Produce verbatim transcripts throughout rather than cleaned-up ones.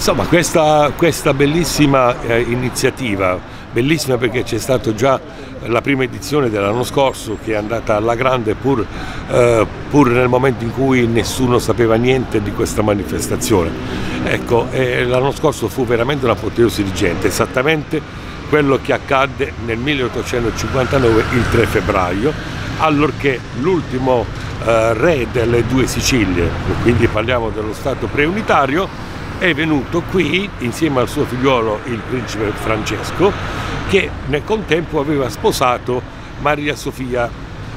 Insomma, questa, questa bellissima eh, iniziativa, bellissima perché c'è stata già la prima edizione dell'anno scorso che è andata alla grande pur, eh, pur nel momento in cui nessuno sapeva niente di questa manifestazione. Ecco, eh, l'anno scorso fu veramente un'apoteosi di gente, esattamente quello che accadde nel milleottocentocinquantanove il tre febbraio, allorché l'ultimo eh, re delle due Sicilie, quindi parliamo dello Stato preunitario, è venuto qui insieme al suo figliuolo il principe Francesco, che nel contempo aveva sposato Maria Sofia,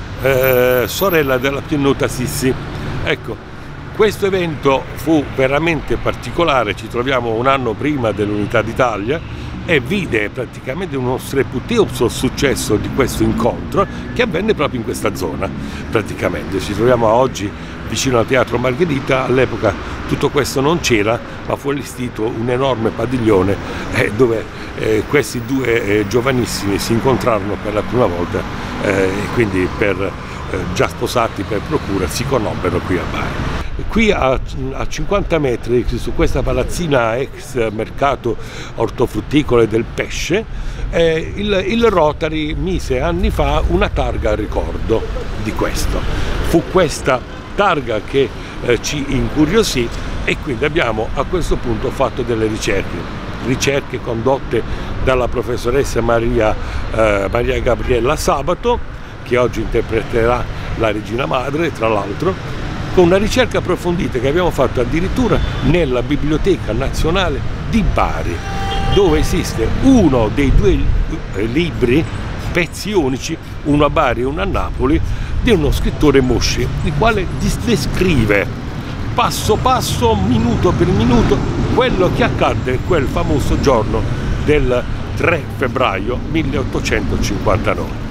eh, sorella della più nota Sissi. Ecco, questo evento fu veramente particolare, ci troviamo un anno prima dell'Unità d'Italia e vide praticamente uno strepitoso successo di questo incontro che avvenne proprio in questa zona. Praticamente ci troviamo oggi vicino al Teatro Margherita. All'epoca tutto questo non c'era, ma fu allestito un enorme padiglione eh, dove eh, questi due eh, giovanissimi si incontrarono per la prima volta eh, e quindi per, eh, già sposati per procura si conobbero qui a Bari. Qui a, a cinquanta metri, su questa palazzina ex mercato ortofrutticolo e del pesce, eh, il, il Rotary mise anni fa una targa a ricordo di questo. Fu questa targa che eh, ci incuriosì e quindi abbiamo a questo punto fatto delle ricerche, ricerche condotte dalla professoressa Maria, eh, Maria Gabriella Sabato, che oggi interpreterà la Regina Madre, tra l'altro, con una ricerca approfondita che abbiamo fatto addirittura nella Biblioteca Nazionale di Bari, dove esiste uno dei due libri, pezzi unici, uno a Bari e uno a Napoli, di uno scrittore Mosci, il quale descrive passo passo, minuto per minuto, quello che accadde quel famoso giorno del tre febbraio milleottocentocinquantanove.